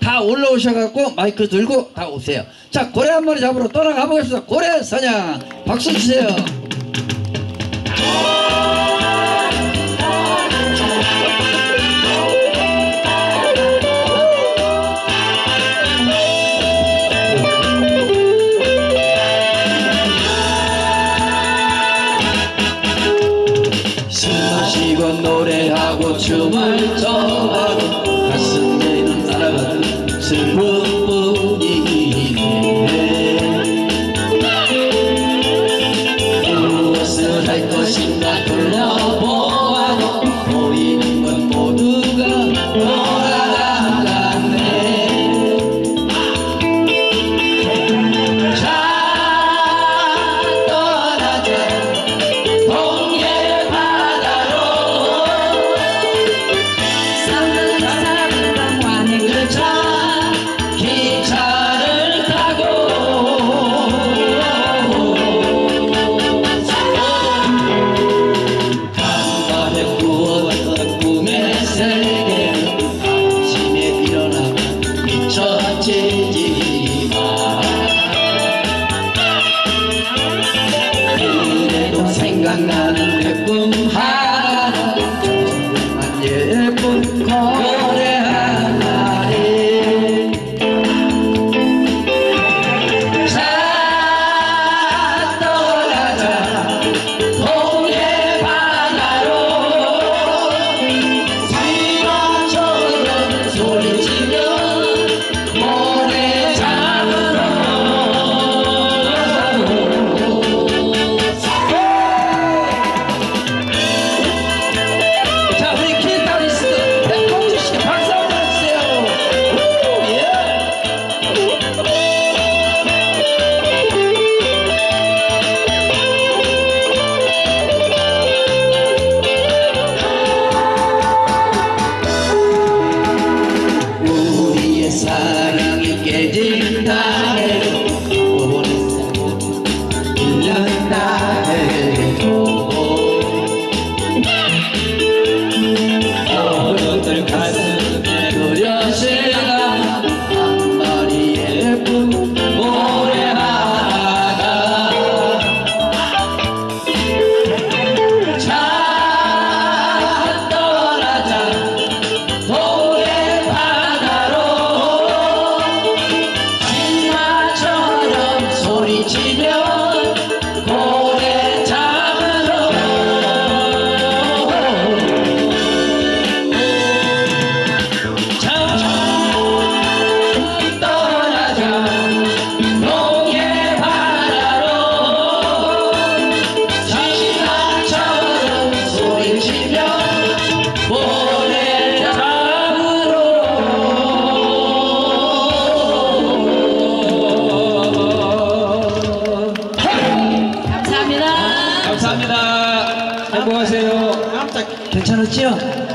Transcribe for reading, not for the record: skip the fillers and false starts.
다 올라오셔갖고 마이크 들고 다 오세요. 자, 고래 한 마리 잡으러 떠나가 보겠습니다. 고래 사냥 박수 주세요. 술 마시고 노래하고 춤을 춰봐도 가슴에는 날아가는 슬픔뿐이네. 무엇을 할 것인가 둘러보아도 보이는 건 모두가 돌아갔네. 자, 떠나자 동해 바다로. 사랑사랑 완행열차 기차를 타고 간밤에 꾸었던 꿈의 세계는 아침에 일어나면 잊혀지지만 그래도 생각나는 내 꿈 하나, 정말 예쁜 고래 한 마리. 자, 떠나자 동해 바다로. 지금처럼 소리치며 고래 잡으러. 자, 우리 기타리스트 백봉주씨 박수 한번 해주세요. 예. 우리의 사랑이 깨진다 해도 오랜 사랑이 잃는다 해도 어른들 가슴에 그려지는 한 마리 예쁜 고래 하나가. 자, 떠나자 동해 바다로. 신화처럼 소리치며 고래 잡으러. 자, 떠나자 동해 바다로. 신화처럼 소리치며 고래 잡으러. 감사합니다. 감사합니다. 행복하세요. 괜찮았지요?